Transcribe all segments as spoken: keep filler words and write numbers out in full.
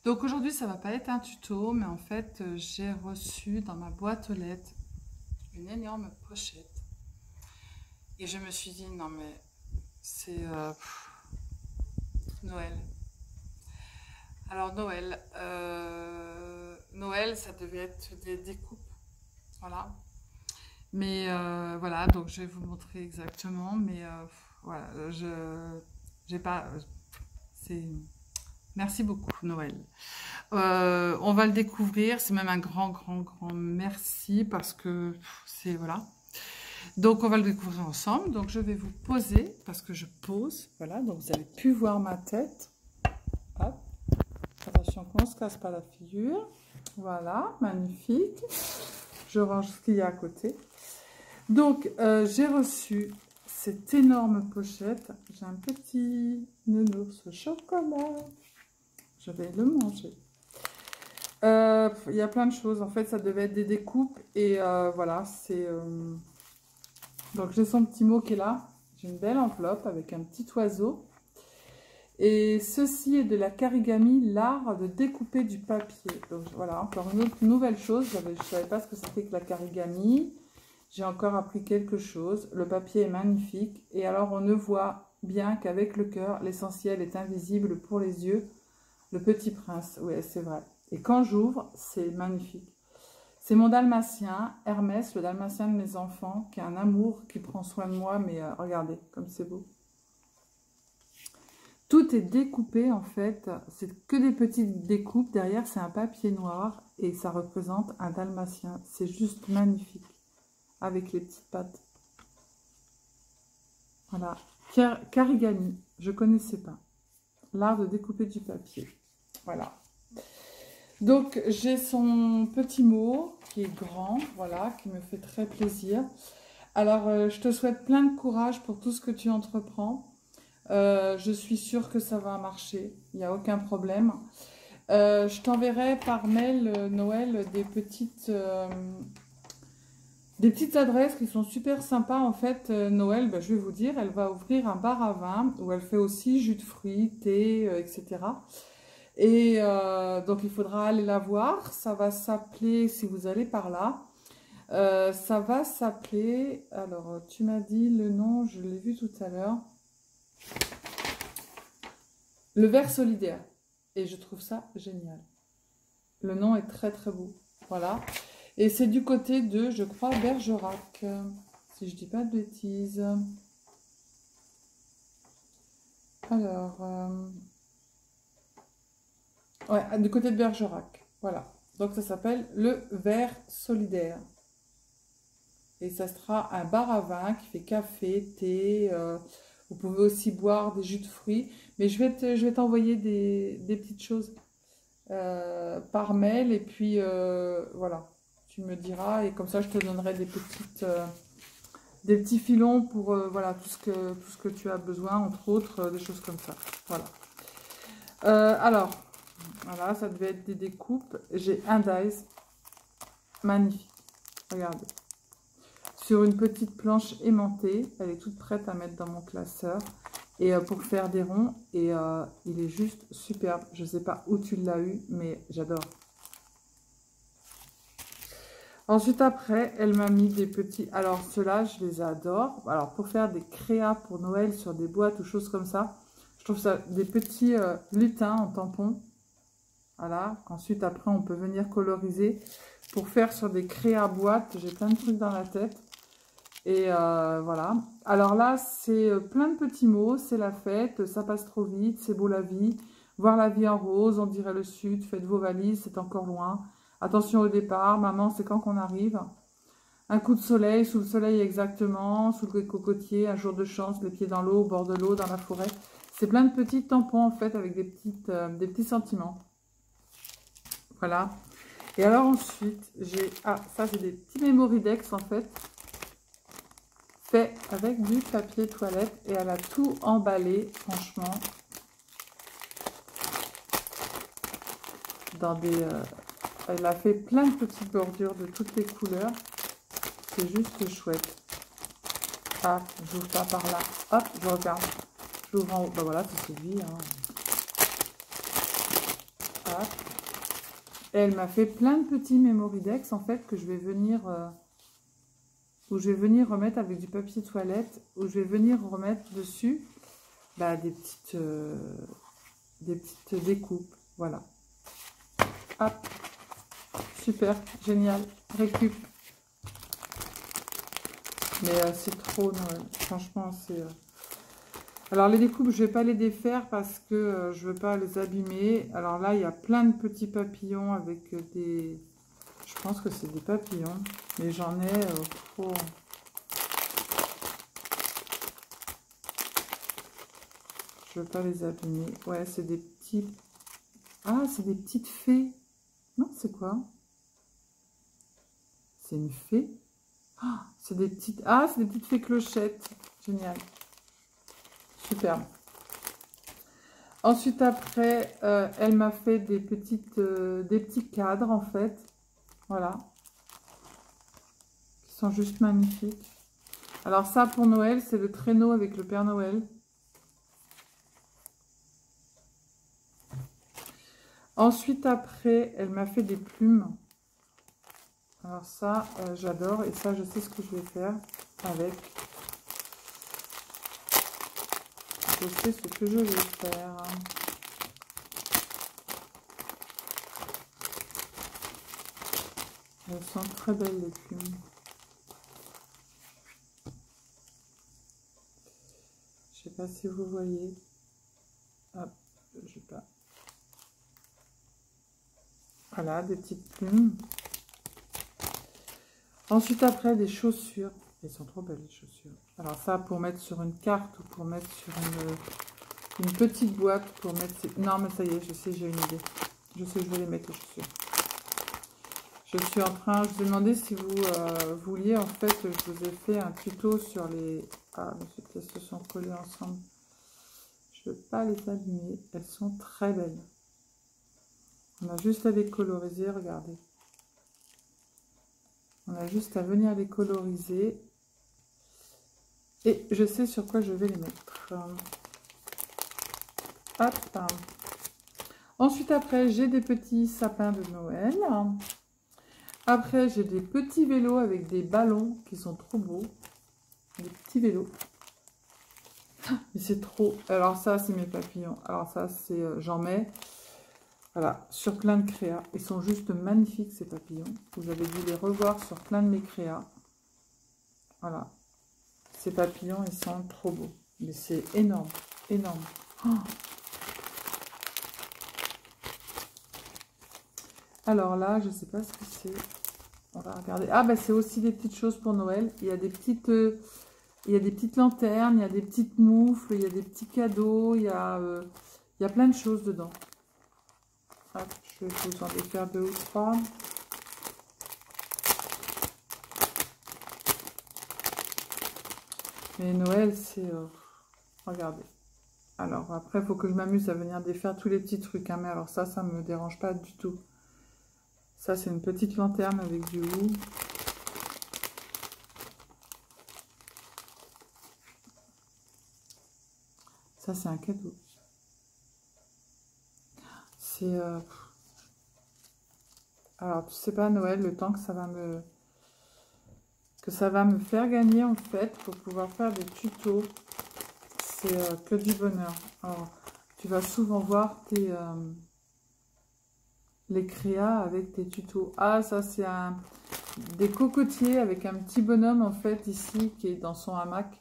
Donc aujourd'hui, ça va pas être un tuto, mais en fait, euh, j'ai reçu dans ma boîte aux lettres une énorme pochette. Et je me suis dit, non mais c'est euh, pff, Noël. Alors Noël, euh, Noël, ça devait être des découpes, voilà. Mais euh, voilà, donc je vais vous montrer exactement, mais euh, pff, voilà, je j'ai pas, c'est merci beaucoup Noël. Euh, on va le découvrir, c'est même un grand, grand, grand merci parce que c'est voilà. Donc on va le découvrir ensemble. Donc je vais vous poser parce que je pose, voilà. Donc vous avez pu voir ma tête. Hop. Attention qu'on ne se casse pas la figure. Voilà, magnifique. Je range ce qu'il y a à côté. Donc euh, j'ai reçu cette énorme pochette. J'ai un petit nounours au chocolat. Je vais le manger. Euh, il y a plein de choses. En fait, ça devait être des découpes. Et euh, voilà, c'est... Euh... Donc, j'ai son petit mot qui est là. J'ai une belle enveloppe avec un petit oiseau. Et ceci est de la Karigami, l'art de découper du papier. Donc, voilà, encore une autre nouvelle chose. Je ne savais pas ce que c'était que la Karigami. J'ai encore appris quelque chose. Le papier est magnifique. Et alors, on ne voit bien qu'avec le cœur, l'essentiel est invisible pour les yeux. Le Petit Prince, oui, c'est vrai. Et quand j'ouvre, c'est magnifique. C'est mon dalmatien, Hermès, le dalmatien de mes enfants, qui a un amour, qui prend soin de moi, mais euh, regardez, comme c'est beau. Tout est découpé, en fait. C'est que des petites découpes. Derrière, c'est un papier noir et ça représente un dalmatien. C'est juste magnifique, avec les petites pattes. Voilà. Karigami, je ne connaissais pas. L'art de découper du papier. Voilà. Donc, j'ai son petit mot qui est grand, voilà, qui me fait très plaisir. Alors, euh, je te souhaite plein de courage pour tout ce que tu entreprends. Euh, je suis sûre que ça va marcher, il n'y a aucun problème. Euh, je t'enverrai par mail, euh, Noël, des petites, euh, des petites adresses qui sont super sympas. En fait, euh, Noël, ben, je vais vous dire, elle va ouvrir un bar à vin où elle fait aussi jus de fruits, thé, euh, et cetera. Et euh, donc, il faudra aller la voir. Ça va s'appeler, si vous allez par là, euh, ça va s'appeler... Alors, tu m'as dit le nom, je l'ai vu tout à l'heure. Le Verre Solidaire. Et je trouve ça génial. Le nom est très, très beau. Voilà. Et c'est du côté de, je crois, Bergerac. Si je dis pas de bêtises. Alors... Euh... Ouais, du côté de Bergerac. Voilà. Donc, ça s'appelle le Verre Solidaire. Et ça sera un bar à vin qui fait café, thé. Euh, vous pouvez aussi boire des jus de fruits. Mais je vais te, je vais t'envoyer des, des petites choses euh, par mail. Et puis, euh, voilà. Tu me diras. Et comme ça, je te donnerai des petites... Euh, des petits filons pour euh, voilà, tout, ce que, tout ce que tu as besoin. Entre autres, euh, des choses comme ça. Voilà. Euh, alors... Voilà, ça devait être des découpes. J'ai un dies magnifique. Regardez. Sur une petite planche aimantée. Elle est toute prête à mettre dans mon classeur. Et euh, pour faire des ronds. Et euh, il est juste superbe. Je ne sais pas où tu l'as eu, mais j'adore. Ensuite, après, elle m'a mis des petits... Alors, ceux-là, je les adore. Alors, pour faire des créas pour Noël sur des boîtes ou choses comme ça, je trouve ça des petits euh, lutins en tampon. Voilà, ensuite après on peut venir coloriser pour faire sur des créas boîtes. J'ai plein de trucs dans la tête. Et euh, voilà. Alors là, c'est plein de petits mots. C'est la fête, ça passe trop vite, c'est beau la vie. Voir la vie en rose, on dirait le sud. Faites vos valises, c'est encore loin. Attention au départ, maman, c'est quand qu'on arrive. Un coup de soleil, sous le soleil exactement, sous le cocotier, un jour de chance, les pieds dans l'eau, au bord de l'eau, dans la forêt. C'est plein de petits tampons en fait avec des, petites, euh, des petits sentiments. Voilà. Et alors ensuite, j'ai... Ah, ça c'est des petits mémoridex en fait. Fait avec du papier toilette. Et elle a tout emballé, franchement. Dans des... Euh... Elle a fait plein de petites bordures de toutes les couleurs. C'est juste chouette. Ah, j'ouvre pas par là. Hop, je regarde. J'ouvre en haut. Ben voilà, c'est celui. Hein. quatre. Et elle m'a fait plein de petits Mémoridex, en fait, que je vais venir... Euh, où je vais venir remettre avec du papier toilette, où je vais venir remettre dessus bah, des petites... Euh, des petites découpes. Voilà. Hop. Super, génial. Récup. Mais euh, c'est trop, Noël. Franchement, c'est... Euh... Alors, les découpes, je ne vais pas les défaire parce que euh, je ne veux pas les abîmer. Alors là, il y a plein de petits papillons avec des... Je pense que c'est des papillons. Mais j'en ai... Euh, trop... Je ne veux pas les abîmer. Ouais, c'est des petits... Ah, c'est des petites fées. Non, c'est quoi? C'est une fée. Ah, c'est des petites... Ah, c'est des petites fées clochettes. Génial. Superbe. Ensuite, après, euh, elle m'a fait des petites, euh, des petits cadres, en fait. Voilà. Qui sont juste magnifiques. Alors ça, pour Noël, c'est le traîneau avec le Père Noël. Ensuite, après, elle m'a fait des plumes. Alors ça, euh, j'adore. Et ça, je sais ce que je vais faire avec. Je sais ce que je vais faire. Elles sont très belles, les plumes. Je sais pas si vous voyez. Hop, je sais pas. Voilà, des petites plumes. Ensuite, après, des chaussures. Elles sont trop belles, les chaussures. Alors ça, pour mettre sur une carte ou pour mettre sur une, une petite boîte. Pour mettre... Ces... Non, mais ça y est, je sais, j'ai une idée. Je sais, je vais les mettre, les chaussures. Je suis en train... Je vous ai demandé si vous euh, vouliez. En fait, je vous ai fait un tuto sur les... Ah, mais ces pièces se sont collées ensemble. Je ne veux pas les abîmer. Elles sont très belles. On a juste à les coloriser, regardez. On a juste à venir les coloriser. Et je sais sur quoi je vais les mettre. Hop. Ensuite, après, j'ai des petits sapins de Noël. Après, j'ai des petits vélos avec des ballons qui sont trop beaux. Des petits vélos. Mais c'est trop... Alors ça, c'est mes papillons. Alors ça, c'est... Euh, j'en mets... Voilà, sur plein de créas. Ils sont juste magnifiques, ces papillons. Vous avez dû les revoir sur plein de mes créas. Voilà. Ces papillons, ils sont trop beaux. Mais c'est énorme, énorme. Oh. Alors là, je ne sais pas ce que c'est. On va regarder. Ah, ben c'est aussi des petites choses pour Noël. Il y a des petites... Euh, il y a des petites lanternes, il y a des petites moufles, il y a des petits cadeaux, il y a, euh, il y a plein de choses dedans. Hop, je vais vous en défaire deux ou trois. Mais Noël, c'est... Euh, regardez. Alors, après, il faut que je m'amuse à venir défaire tous les petits trucs. Hein, mais alors ça, ça ne me dérange pas du tout. Ça, c'est une petite lanterne avec du hou. Ça, c'est un cadeau. C'est... Euh... Alors, tu sais pas, Noël, le temps que ça va me... que ça va me faire gagner, en fait, pour pouvoir faire des tutos. C'est euh, que du bonheur. Alors, tu vas souvent voir tes... Euh... les créas avec tes tutos. Ah, ça, c'est un... des cocotiers avec un petit bonhomme, en fait, ici, qui est dans son hamac.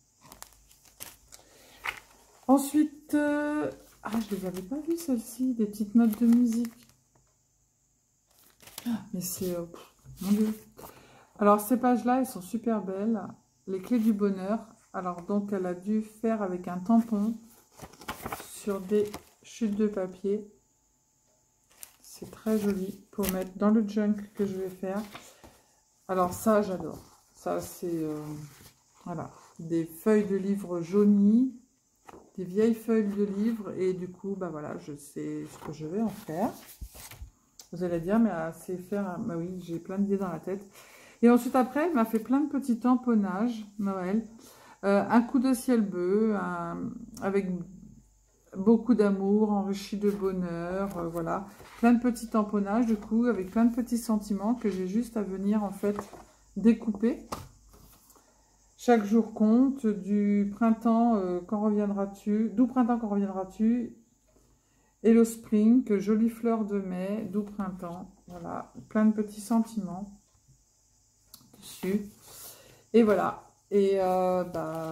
Ensuite... Euh... Ah, je les avais pas vues, celles-ci. Des petites notes de musique. Mais c'est... Euh, mon Dieu. Alors, ces pages-là, elles sont super belles. Les clés du bonheur. Alors, donc, elle a dû faire avec un tampon sur des chutes de papier. C'est très joli pour mettre dans le junk que je vais faire. Alors, ça, j'adore. Ça, c'est... Euh, voilà. Des feuilles de livres jaunies. Des vieilles feuilles de livres. Et du coup, bah voilà, je sais ce que je vais en faire. Vous allez dire, mais c'est faire... Bah oui, j'ai plein d'idées dans la tête. Et ensuite, après, elle m'a fait plein de petits tamponnages, Noël. Euh, un coup de ciel bleu, un, avec beaucoup d'amour, enrichi de bonheur, euh, voilà. Plein de petits tamponnages, du coup, avec plein de petits sentiments que j'ai juste à venir, en fait, découper. Chaque jour compte, du printemps, euh, quand reviendras-tu, d'où printemps, quand reviendras-tu, Hello Spring, que jolie fleur de mai, d'où printemps, voilà, plein de petits sentiments dessus. Et voilà, et euh, bah...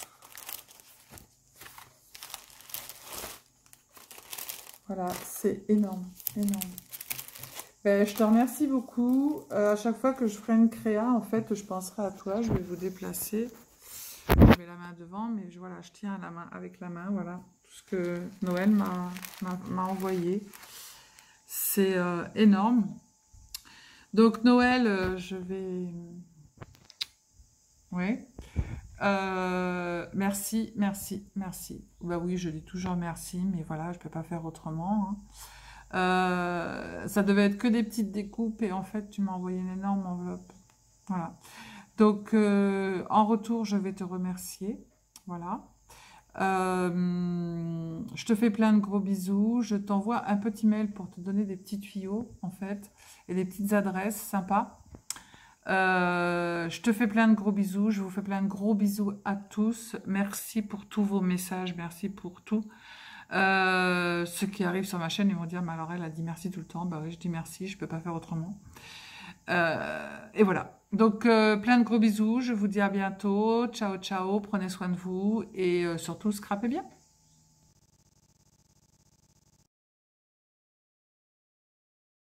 voilà, c'est énorme, énorme. Ben, je te remercie beaucoup. Euh, à chaque fois que je ferai une créa, en fait, je penserai à toi. Je vais vous déplacer. Je mets la main devant, mais je, voilà, je tiens à la main, avec la main, voilà, tout ce que Noël m'a envoyé. C'est euh, énorme. Donc, Noël, euh, je vais... Oui. Euh, merci, merci, merci. Bah oui, je dis toujours merci, mais voilà, je ne peux pas faire autrement. Hein. Euh, ça devait être que des petites découpes et en fait tu m'as envoyé une énorme enveloppe, voilà. Donc euh, en retour je vais te remercier, voilà. Euh, je te fais plein de gros bisous, je t'envoie un petit mail pour te donner des petits tuyaux en fait et des petites adresses sympas. Euh, je te fais plein de gros bisous, je vous fais plein de gros bisous à tous, merci pour tous vos messages, merci pour tout. Euh, ceux qui arrivent sur ma chaîne, ils vont dire, mais alors elle a dit merci tout le temps. Bah oui, je dis merci, je peux pas faire autrement. Euh, et voilà. Donc, euh, plein de gros bisous. Je vous dis à bientôt. Ciao, ciao. Prenez soin de vous. Et euh, surtout, scrapez bien.